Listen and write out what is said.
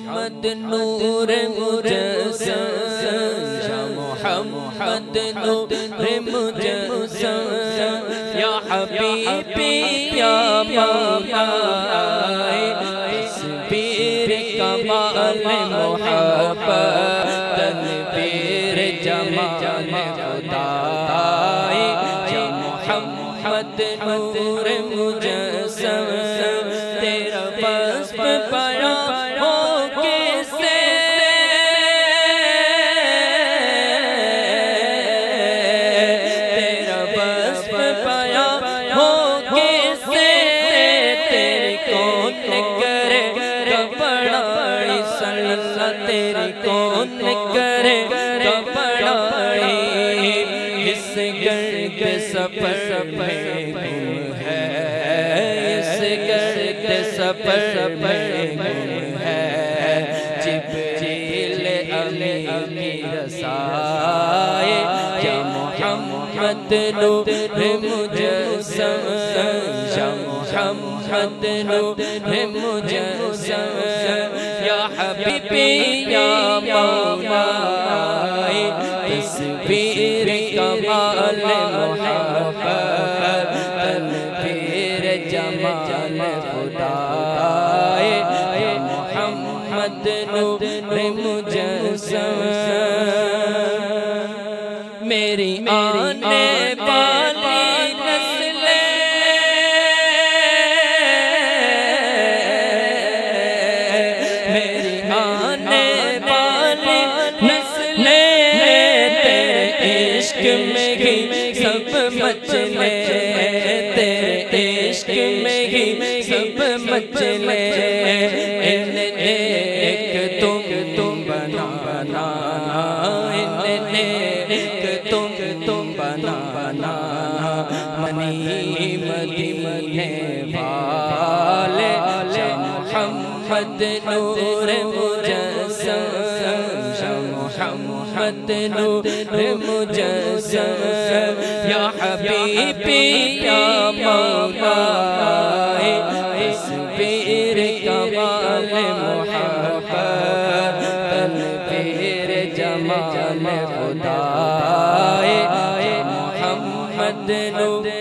मोहम्मद नूर मुजस्सम या मोहम्मद नूर मुजस्सम या हबीबी या मौलाए तस्बीर कमाल मोहब्बत तनवीर जमाल खुदाए या मोहम्मद नूर मुजस्सम तेरा वस्फ बयां हो कैसे तेरा वस्फ बयां हो कैसे तेरी कौन करे बड़ाई सल्लल्लाह तेरी कौन करे बड़ाई इस गर्द सफर में गुम है इस गर्द सफर में गुम है जिब्रील अमी रसाए या मोहम्मद नूर मुजस्सम या मोहम्मद नूर मुजस्सम या हबीबी या मौलाए तस्बीर कमाल मोहब्बत तनवीर जमाल खुदाए या मोहम्मद नूर मुजस्सम मेरी आने वाली नस्लें मेरी आने वाली नस्लें तेरे इश्क में ही सब मचले तेरे इश्क में ही सब मचले इन्हें एक तुम बनाना इन्हें एक तुम बनाना मनी मदीने वाले मोहम्मद नूर मुजस्सम मोहम्मद नूर मुजस्सम या हबीबी या मौलाए तस्बीर कमाल मोहब्बत तनवीर जमाल खुदाए मोहम्मद नूर